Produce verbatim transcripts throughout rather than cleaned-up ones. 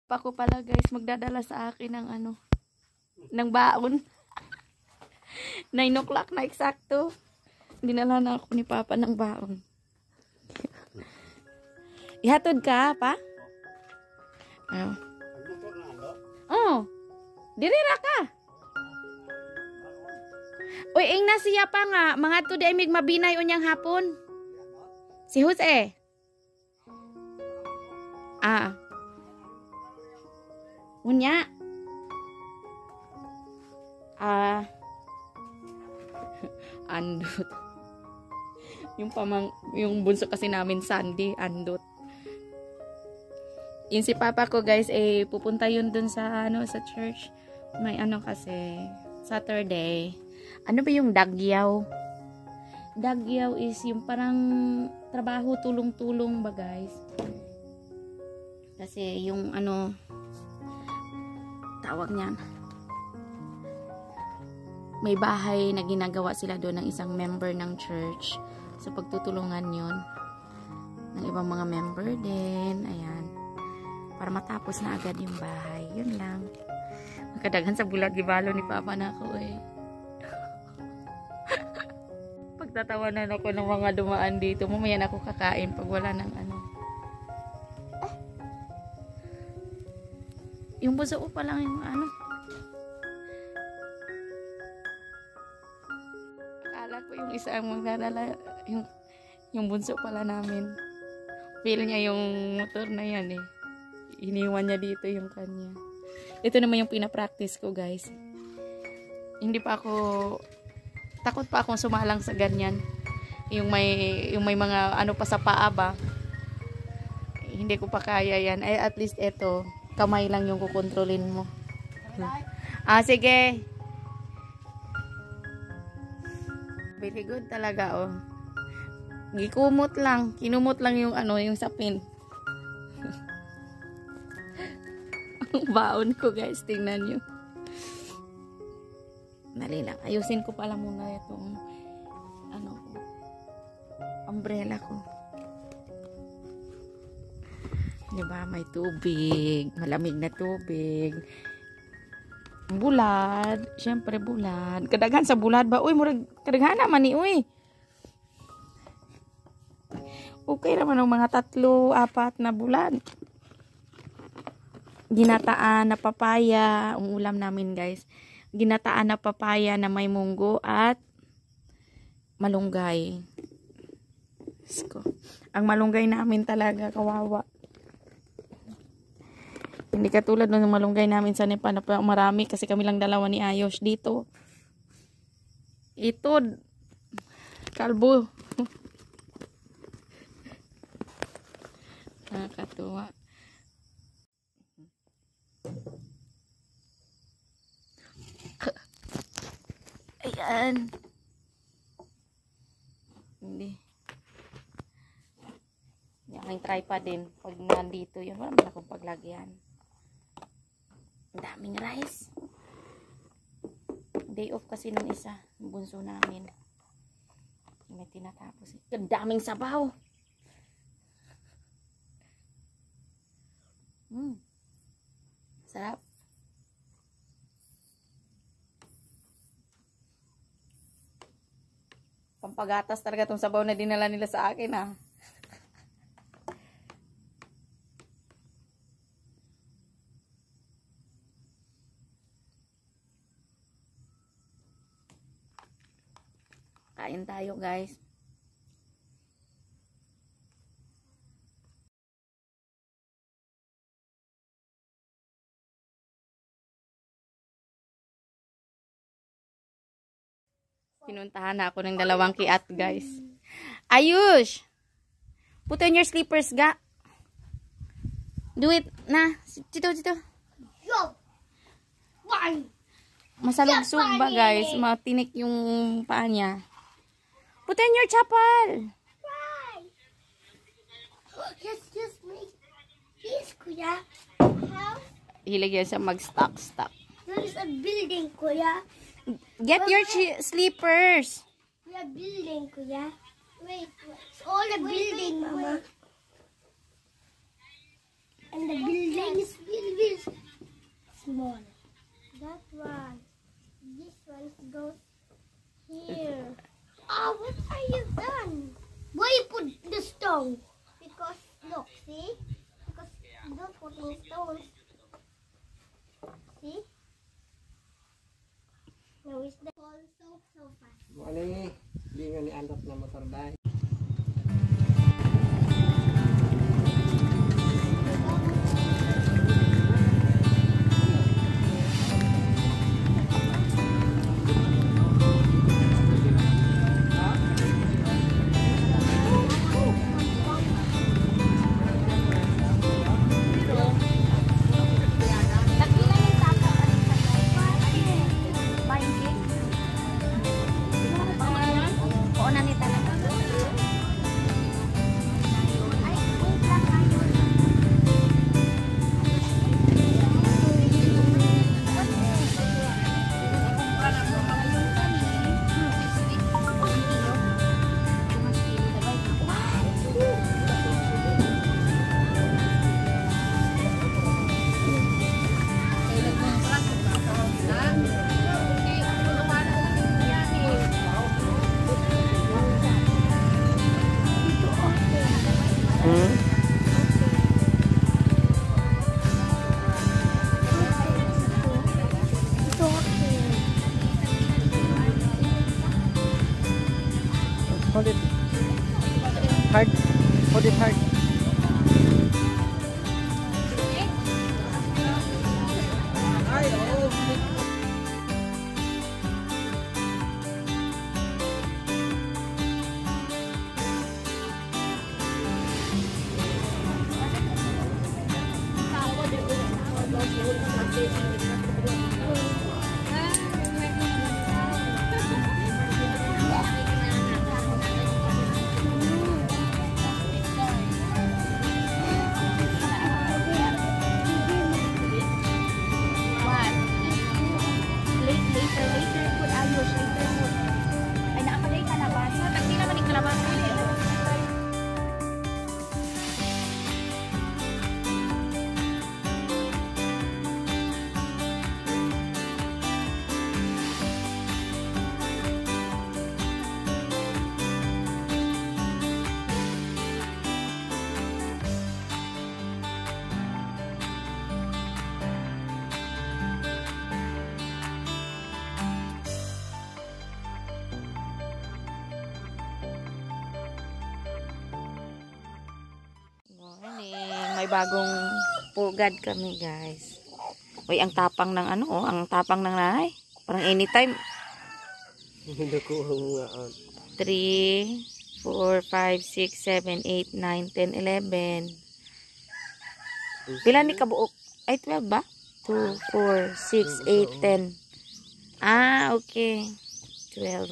Pa ko pala guys magdadala sa akin ng ano ng baon. nine o'clock na eksakto. Dinala na ako ni Papa ng baon. Ihatod ka pa? Oh. Oh. Dirira ka. Uy, ing na siya pa nga mga to daimig mabinay unyang hapon. Si Jose. Ah. Unya. Ah. Andot. Yung pamang yung bunso kasi namin Sandy, andot. Yung si Papa ko guys eh pupunta yun dun sa ano sa church. May ano kasi Saturday. Ano ba yung dagyaw? Dagyaw is yung parang trabaho tulong-tulong ba guys? Kasi yung ano tawag niyan. May bahay na ginagawa sila doon ng isang member ng church. So pagtutulungan yun ng ibang mga member din. Ayan. Para matapos na agad yung bahay. Yun lang. Makadagan sa bulat gibalo ni Papa na ako eh. Pagtatawanan ako ng mga dumaan dito. Mamaya na ako kakain pag wala ng ano. Ah. Yung buso ko pa lang yung ano. Akala ko yung isa ang magdadala. Yung, yung bunso pala namin. Feel niya yung motor na yan eh. Iniwan niya dito yung kanya. Ito naman yung pinapractice ko guys. Hindi pa ako takot pa akong sumalang sa ganyan. Yung may yung may mga ano pa sa paa ba. Hindi ko pa kaya yan. Ay at least ito, kamay lang yung kukontrolin mo. Ah sige. Very good talaga oh. Gikumot lang, kinumot lang yung ano, yung sapin. Ang baon ko guys, tingnan nyo. Dali lang. Ayusin ko pala muna itong ano ko. Umbrella ko. Diba? May tubig. Malamig na tubig. Bulad. Siyempre bulad. Kadaghan sa bulad ba? Uy, murag kadaghan naman ni uy. Okay naman ang mga tatlo, apat na bulad. Ginataan na papaya. Ang ulam namin guys. Ginataan na papaya na may munggo at malunggay. Ang malunggay namin talaga kawawa. Hindi katulad ng malunggay namin sa Nepal na marami kasi kami lang dalawa ni Ayos dito. Ito kalbo. Nakakatuwa. Ayan. Hindi. Yung tripod din. Pag nandito yun, wala man akong paglagyan. Ang daming rice. Day off kasi nung isa. Yung bunso namin. May tinatapos. Ang daming sabaw. Hmm. Sarap. Pampagatas talaga itong sabaw na dinala nila sa akin ah. Kain tayo guys. Pinuntahan na ako ng dalawang kiat, guys. Ayush! Put on your slippers, ga. Do it, na. Dito, dito. Masalugsog ba, guys? Matinik yung paa niya. Put on your chapel. Excuse me. Please, kuya. Hilagyan sa mag-stock-stock. There is a building, kuya. Get your slippers. We are building, kuya. Wait, it's all a building, mama. And the building is really stones. See? Now is the fall so so fast. Ano eh, hindi nga ni andap na motor dahil. Hold it hard. Hold it hard. May bagong pugad kami, guys. Uy, ang tapang ng ano, oh, ang tapang ng nanay. Parang anytime. Hindi ko nga. three, four, five, six, seven, eight, nine, ten, eleven. Pila ni kabuok? Ay, twelve ba? two, four, six, eight, ten. Ah, okay. twelve.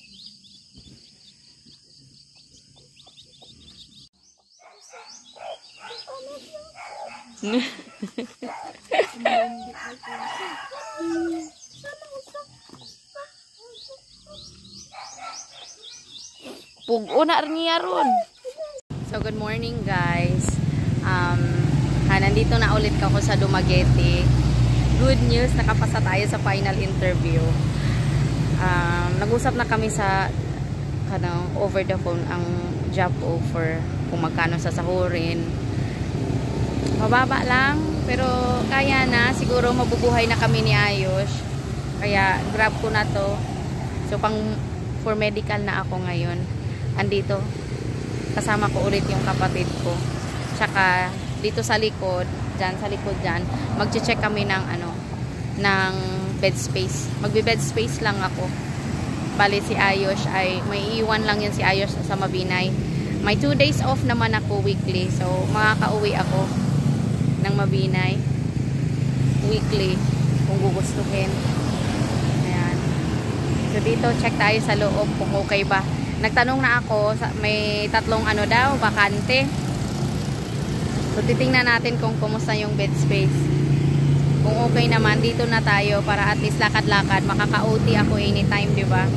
Pugo na niya ron. So, good morning, guys. Um, ha, nandito na ulit ako sa Dumaguete. Good news, nakapasa tayo sa final interview. Um, nag-usap na kami sa ano, over the phone ang job offer, kung magkano sasahurin. Mababa lang, pero kaya na. Siguro mabubuhay na kami ni Ayos. Kaya grab ko na to. So pang for medical na ako ngayon. Andito, kasama ko ulit yung kapatid ko. Tsaka dito sa likod, dyan sa likod dyan, magche-check kami ng ano, ng bed space. Magbe-bed space lang ako. Bali si Ayos ay, may iwan lang yan si Ayos sa Mabinay. May two days off naman ako weekly. So makaka-uwi ako ng Mabinay weekly kung gugustuhin. Ayan. So dito check tayo sa loob kung okay ba. Nagtanong na ako, may tatlong ano daw, bakante. So titingnan natin kung kumusta yung bed space. Kung okay naman, dito na tayo para at least lakad-lakad. Makaka-O T ako anytime, di ba?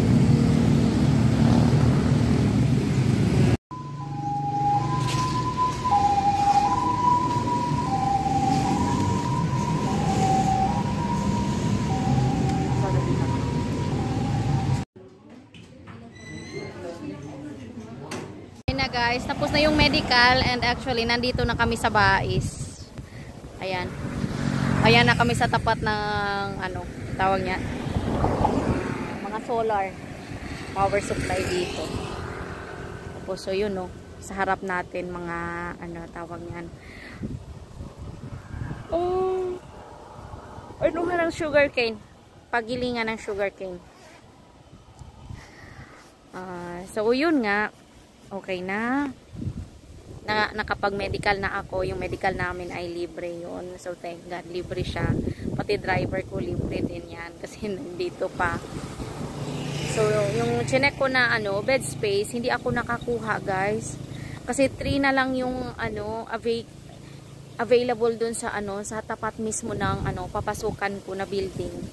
Na guys, tapos na yung medical and actually nandito na kami sa Bais. Ayan. Ayan na kami sa tapat ng ano, tawag niya. Mga solar power supply dito. Tapos so yun no, sa harap natin mga ano tawag niyan. Oh. Ano nga ng sugarcane? Pagilingan ng sugarcane. Uh, so yun nga, okay na. na nakapag-medical na ako. Yung medical namin ay libre yun. So thank God, libre siya. Pati driver ko libre din yan kasi nandito pa. So yung chinek ko na ano, bed space, hindi ako nakakuha guys. Kasi three na lang yung ano, avail available dun sa ano, sa tapat mismo ng ano, papasukan ko na building.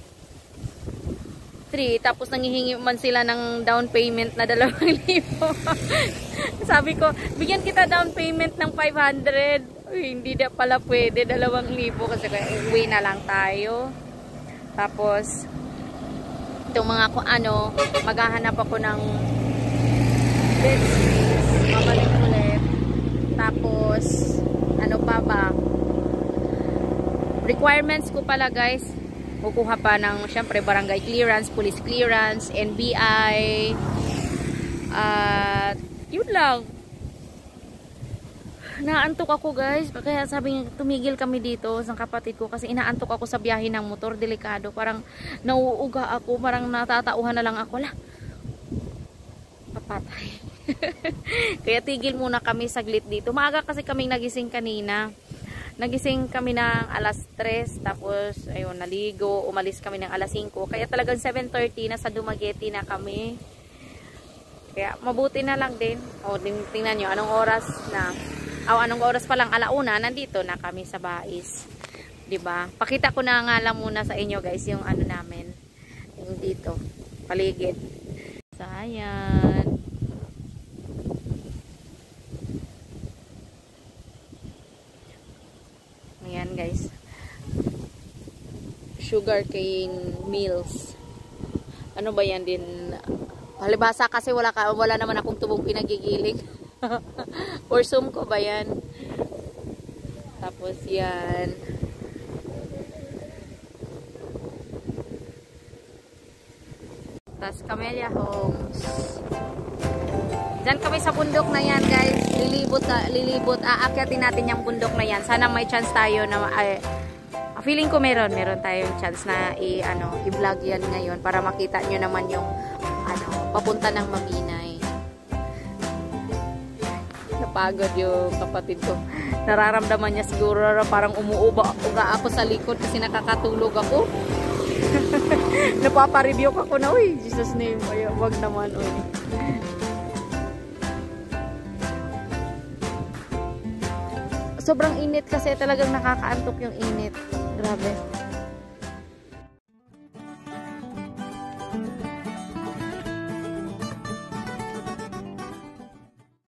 Tapos nangihingi man sila ng down payment na dalawang libo. Sabi ko, bigyan kita down payment ng five hundred. Uy, hindi na pala pwede, dalawang libo kasi uwi na lang tayo. Tapos itong mga ko ano, maghahanap ako ng bed space, mabalik ulit. Tapos ano pa ba? Requirements ko pala guys, kukuha pa ng syempre barangay clearance, police clearance, N B I, at uh, yun lang. Naantok ako guys, kaya sabi tumigil kami dito sa kapatid ko kasi inaantok ako sa biyahe ng motor, delikado, parang nauuga ako, parang natatauhan na lang ako, lah papatay. Kaya tigil muna kami saglit dito. Maaga kasi kaming nagising kanina. Nagising kami ng alas tres, tapos ayun, naligo, umalis kami ng alas singko. Kaya talagang seven thirty na sa Dumaguete na kami. Kaya mabuti na lang din. O, tingnan nyo, anong oras na? O, anong oras pa lang, alauna, nandito na kami sa Bais. Diba? Pakita ko na nga lang muna sa inyo guys, yung ano namin. Yung dito, paligid. So, ayan. Ayan guys, sugarcane mills. Ano ba yan din? Palibhasa kasi wala, ka, wala naman akong tubong pinagigiling. Or sum ko ba yan? Tapos yan. Tapos Camellia Homes. Diyan kami sa bundok na yan guys. Lilibot, lilibot. Aakyatin natin yung bundok na yan. Sana may chance tayo na ay, feeling ko meron. Meron tayong chance na i, ano, i-vlog yan ngayon para makita nyo naman yung ano, papunta ng Mabinay. Napagod yung kapatid ko. Nararamdaman niya siguro parang umuuba uga ako sa likod kasi nakakatulog ako. Napapa-review ako na, uy, Jesus name. Ay, wag naman, uy. Sobrang init kasi talagang nakakaantok yung init. Grabe.